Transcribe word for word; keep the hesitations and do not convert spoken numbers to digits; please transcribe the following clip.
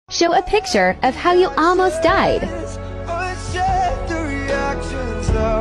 Show a picture of how you almost died. Uncheck the reactions of